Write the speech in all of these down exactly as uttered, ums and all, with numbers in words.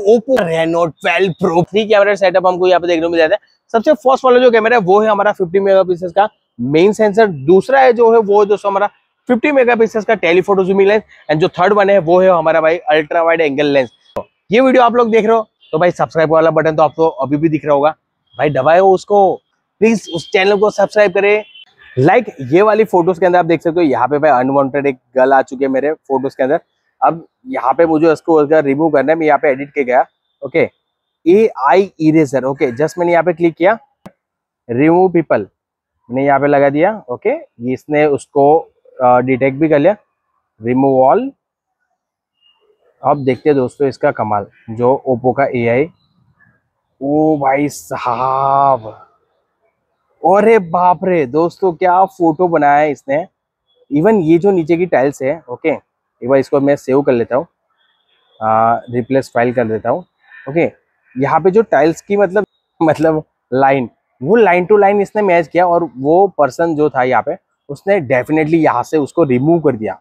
Oppo Reno twelve Pro three camera setup हमको यहाँ पे देखने को मिल जाता है। सबसे फर्स्ट वाला जो कैमरा है वो है हमारा फिफ्टी मेगापिक्सल का मेन सेंसर। दूसरा है जो है वो दोस्तों हमारा फिफ्टी मेगापिक्सल का टेलीफोटो जूमिंग लेंस। एंड जो थर्ड वन है वो है हमारा भाई अल्ट्रा वाइड एंगल लेंस। ये वीडियो आप लोग देख रहे हो तो भाई सब्सक्राइब वाला बटन तो आपको अभी भी दिख रहा होगा, भाई दबाओ उसको, प्लीज उस चैनल को सब्सक्राइब करें। लाइक like, ये वाली फोटोज के अंदर आप देख सकते हो यहाँ पे भाई अनवांटेड एक गर्ल आ चुकी है मेरे फोटोज के अंदर। अब यहाँ पे मुझे उसको रिमूव करना है। मैं यहाँ पे एडिट के गया, okay, A I eraser, okay, just मैंने यहाँ पे क्लिक किया, रिमूव पीपल मैंने यहाँ पे लगा दिया, ओके, इसने उसको डिटेक्ट भी कर लिया, रिमूव ऑल। अब देखते हैं दोस्तों इसका कमाल, जो ओप्पो का ए आई, ओ भाई साहब, अरे बाप रे दोस्तों क्या फोटो बनाया है इसने। इवन ये जो नीचे की टाइल्स है, ओके, एक बार इसको मैं सेव कर लेता हूँ, रिप्लेस फाइल कर देता हूँ, ओके। यहाँ पे जो टाइल्स की मतलब मतलब लाइन, वो लाइन टू लाइन इसने मैच किया और वो पर्सन जो था यहाँ पे उसने डेफिनेटली यहाँ से उसको रिमूव कर दिया।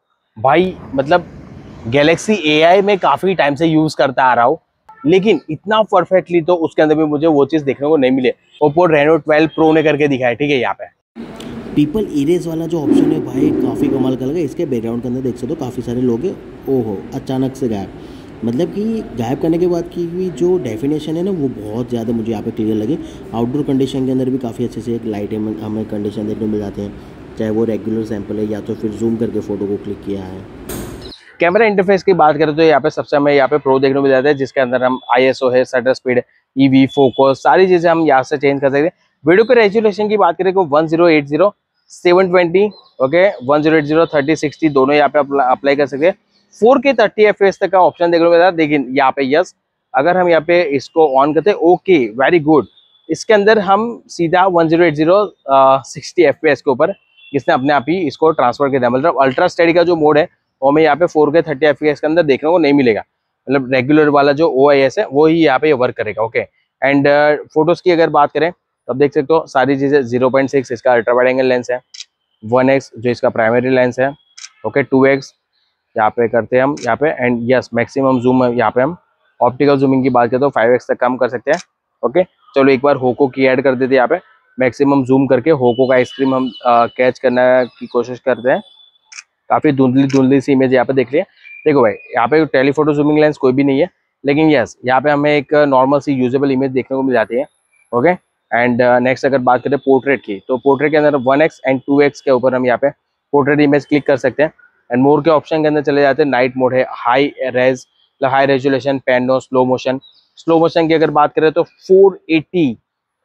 भाई मतलब गैलेक्सी ए आई में काफ़ी टाइम से यूज़ करता आ रहा हूँ, लेकिन इतना परफेक्टली तो उसके अंदर भी मुझे वो चीज़ देखने को नहीं मिले। ओप्पो रेनो ट्वेल्व प्रो ने करके दिखाया, ठीक है। यहाँ पे पीपल इरेज वाला जो ऑप्शन है भाई काफ़ी कमाल का लगा। इसके बैकग्राउंड के अंदर देख सकते हो काफ़ी सारे लोग हैं, ओहो अचानक से गायब। मतलब कि गायब करने के बाद की हुई जो डेफिनेशन है ना वो बहुत ज़्यादा मुझे यहाँ पे क्लियर लगी। आउटडोर कंडीशन के अंदर भी काफ़ी अच्छे से एक लाइट है हमें कंडीशन देखने को मिल जाते हैं, चाहे वो रेगुलर सैंपल है या तो फिर जूम करके फ़ोटो को क्लिक किया है। कैमरा इंटरफेस की बात करें तो यहाँ पे सबसे हमें यहाँ पे प्रो देखने को मिल जाता है, जिसके अंदर हम आई एस ओ है, शटर स्पीड, ईवी, फोकस, सारी चीज़ें हम यहाँ से चेंज कर सकते हैं। वीडियो के रेजोल्यूशन की बात करें तो one zero eight zero seven twenty, okay, one zero eight zero thirty sixty दोनों यहाँ पे अप्लाई कर सकते हैं। फोर के थर्टी एफ एस तक का ऑप्शन देखने को मिलता है, लेकिन यहाँ पे यस, अगर हम यहाँ पे इसको ऑन करते हैं, ओके वेरी गुड, इसके अंदर हम सीधा one zero eight zero sixty F P S के ऊपर इसने अपने आप ही इसको ट्रांसफर कर दिया। मतलब अल्ट्रा स्टडी का जो मोड है वो हमें यहाँ पे फोर के थर्टी एफ पी एस के अंदर देखने को नहीं मिलेगा। मतलब रेगुलर वाला जो ओ आई एस है वो ही यहाँ पे वर्क करेगा, ओके। एंड फोटोज की अगर बात करें तो आप देख सकते हो सारी चीज़ें, जीरो पॉइंट सिक्स इसका अल्ट्रा वाइड एंगल लेंस है, वन एक्स जो इसका प्राइमरी लेंस है, ओके, टू एक्स यहाँ पे करते हैं हम यहाँ पे, एंड यस मैक्सिमम जूम यहाँ पे हम ऑप्टिकल जूमिंग की बात करें तो फाइव एक्स तक कम कर सकते हैं, ओके। चलो एक बार होको की ऐड कर देते हैं यहाँ पे, मैक्सिमम जूम करके होको का आइसक्रीम हम कैच करने की कोशिश करते हैं। काफ़ी धुंधली धुंधली सी इमेज यहाँ पे देख लिया। देखो भाई यहाँ पे टेलीफोटो जूमिंग लेंस कोई भी नहीं है, लेकिन यस यहाँ पे हमें एक नॉर्मल सी यूजेबल इमेज देखने को मिल जाती है, ओके। एंड नेक्स्ट अगर बात करें पोर्ट्रेट की तो पोर्ट्रेट के अंदर one X and two X के ऊपर हम यहाँ पे पोर्ट्रेट इमेज क्लिक कर सकते हैं। एंड मोर के ऑप्शन के अंदर चले जाते हैं, नाइट मोड है, high res high resolution, pano, slow motion. Slow motion की अगर बात करें तो फोर एटी,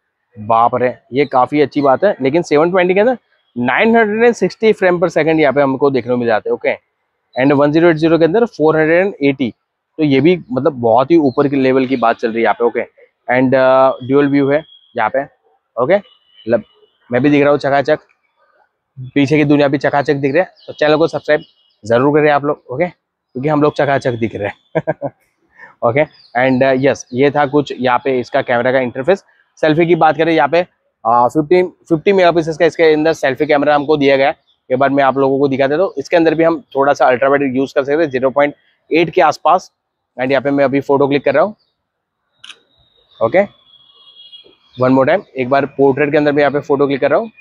बाप रे ये काफ़ी अच्छी बात है। लेकिन सेवन ट्वेंटी के अंदर nine sixty frame per second यहाँ पे हमको देखने को मिल जाते हैं, okay. And one zero eight zero के अंदर फोर एटी, तो ये भी मतलब बहुत ही ऊपर के लेवल की बात चल रही है यहाँ पे, ओके। एंड ड्यूअल व्यू है यहाँ पे, ओके, मतलब मैं भी दिख रहा हूँ चकाचक, पीछे की दुनिया भी चकाचक दिख रही है। तो चैनल को सब्सक्राइब जरूर करें आप लोग, ओके, क्योंकि हम लोग चकाचक दिख रहे हैं ओके। एंड यस ये था कुछ यहाँ पे इसका कैमरा का इंटरफेस। सेल्फी की बात करें यहाँ पे फिफ्टी फिफ्टी मेगा पिक्सल का इसके अंदर सेल्फी कैमरा हमको दिया गया है। एक बार मैं आप लोगों को दिखा देता हूँ, इसके अंदर भी हम थोड़ा सा अल्ट्रा वाइड यूज कर सकते हैं जीरो पॉइंट एट के आसपास। एंड यहाँ पे मैं अभी फोटो क्लिक कर रहा हूँ, ओके, वन मोर टाइम, एक बार पोर्ट्रेट के अंदर भी यहाँ पे फोटो क्लिक कर रहा हूँ।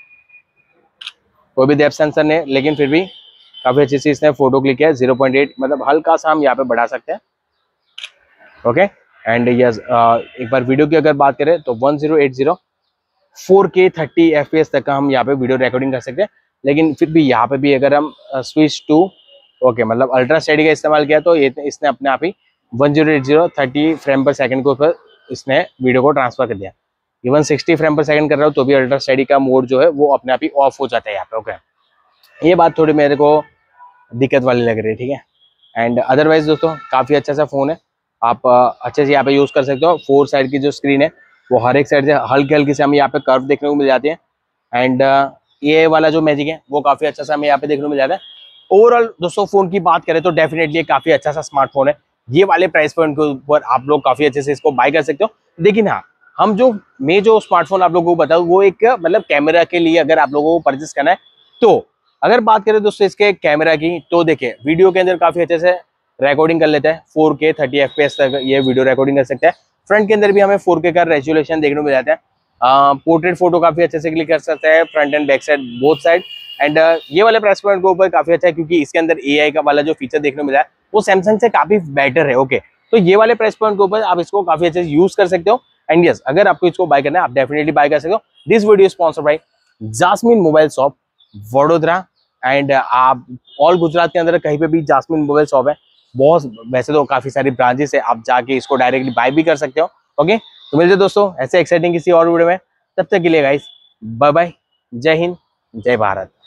कोई भी डेप्थ सेंसर नहीं, लेकिन फिर भी काफी अच्छी सी इसने फोटो क्लिक किया है, जीरो पॉइंट एट, मतलब हल्का सा हम यहाँ पे बढ़ा सकते हैं, ओके। एंड यस एक बार वीडियो की अगर बात करें तो one zero eight zero four के थर्टी एफ पी एस तक का हम यहाँ पे वीडियो रिकॉर्डिंग कर सकते हैं। लेकिन फिर भी यहाँ पे भी अगर हम स्विच टू, ओके, मतलब अल्ट्रा स्टडी का इस्तेमाल किया तो ये इसने अपने आप ही one zero eight zero thirty frame per second के ऊपर इसने वीडियो को ट्रांसफर कर दिया। Even sixty frame per second कर रहा हूँ तो भी अल्ट्रा स्टडी का मोड जो है वो अपने आप ही ऑफ हो जाता है यहाँ पे, ओके। ये बात थोड़ी मेरे को दिक्कत वाली लग रही है, ठीक है। एंड अदरवाइज दोस्तों काफ़ी अच्छा सा फ़ोन है, आप अच्छे से यहाँ पे यूज़ कर सकते हो। फोर साइड की जो स्क्रीन है वो हर एक साइड से हल्की हल्की से हमें यहाँ पे कर्व देखने को मिल जाती है। एंड ये वाला जो मैजिक है वो काफ़ी अच्छा सा हमें यहाँ पे देखने को मिल जाता है। ओवरऑल दोस्तों फ़ोन की बात करें तो डेफिनेटली काफ़ी अच्छा सा स्मार्टफोन है। ये वाले प्राइस पॉइंट के ऊपर आप लोग काफ़ी अच्छे से इसको बाय कर सकते हो। लेकिन हाँ, हम जो मैं जो स्मार्टफोन आप लोगों को बताऊँ वो एक मतलब कैमरा के लिए अगर आप लोगों को परचेस करना है तो अगर बात करें दोस्तों इसके कैमरा की तो देखिए वीडियो के अंदर काफ़ी अच्छे से रिकॉर्डिंग कर लेते हैं फोर के थर्टी एफ पी एस तक ये वीडियो रिकॉर्डिंग कर सकते हैं। फ्रंट के अंदर भी हमें फोर के का रेजोल्यूशन देखने को मिल जाता है। पोर्ट्रेट फोटो काफी अच्छे से क्लिक कर सकते हैं front and back side both side. And ये वाले प्राइस पॉइंट के ऊपर काफी अच्छा है क्योंकि इसके अंदर ए आई का वाला जो फीचर देखने को मिला है वो सैमसंग से काफी बेटर है। ओके, तो ये वाले प्राइस पॉइंट के ऊपर आप इसको काफी अच्छे से यूज कर सकते हो। एंड यस, अगर आपको इसको बाय करना है आप डेफिनेटली बाय कर सकते हो। This video sponsored by Jasmine mobile shop Vadodara. And आप ऑल गुजरात के अंदर कहीं पे भी जास्मिन मोबाइल शॉप है, बहुत वैसे तो काफी सारी ब्रांचेस है, आप जाके इसको डायरेक्टली बाय भी कर सकते हो। ओके, तो मिलते दोस्तों ऐसे एक्साइटिंग किसी और वीडियो में, तब तक के लिए गाइस बाय बाय, जय हिंद जय भारत।